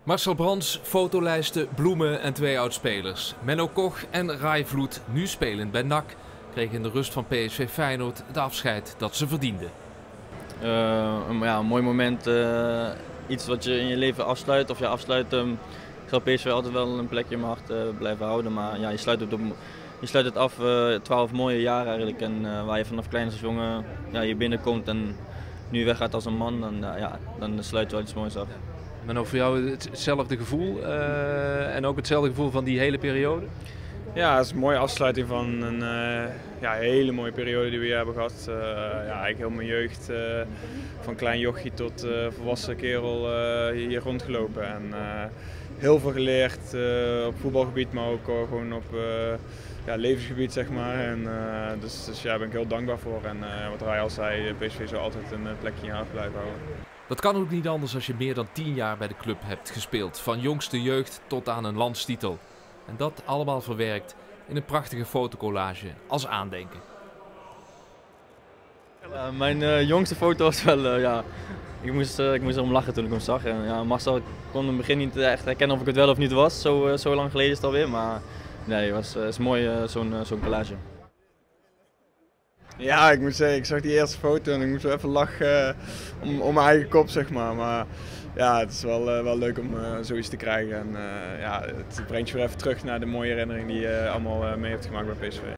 Marcel Brands, fotolijsten, bloemen en 2 oudspelers. Menno Koch en Rai Vloed, nu spelend bij NAC, kregen in de rust van PSV Feyenoord het afscheid dat ze verdienden. Een mooi moment, iets wat je in je leven afsluit of je afsluit. Ik zal PSV altijd wel een plekje in mijn hart blijven houden, maar ja, je sluit het af, 12 mooie jaren eigenlijk, en waar je vanaf klein als jongen hier binnenkomt en nu weggaat als een man, dan sluit je wel iets moois af. Menno, voor jou hetzelfde gevoel en ook hetzelfde gevoel van die hele periode? Ja, het is een mooie afsluiting van een hele mooie periode die we hier hebben gehad. Eigenlijk heel mijn jeugd, van klein jochie tot volwassen kerel, hier rondgelopen. En heel veel geleerd op voetbalgebied, maar ook gewoon op levensgebied, zeg maar. En, dus daar ben ik heel dankbaar voor. En wat Rai al zei, PSV zal altijd een plekje in je hart blijven houden. Dat kan ook niet anders als je meer dan 10 jaar bij de club hebt gespeeld. Van jongste jeugd tot aan een landstitel. En dat allemaal verwerkt in een prachtige fotocollage als aandenken. Mijn jongste foto was wel, ik moest erom lachen toen ik hem zag. En, Marcel kon in het begin niet echt herkennen of ik het wel of niet was. Zo lang geleden is het alweer, maar nee, het is mooi zo'n collage. Ja, ik moet zeggen, ik zag die eerste foto en ik moest wel even lachen om mijn eigen kop, zeg maar. Maar ja, het is wel leuk om zoiets te krijgen. En het brengt je weer even terug naar de mooie herinnering die je allemaal mee hebt gemaakt bij PSV.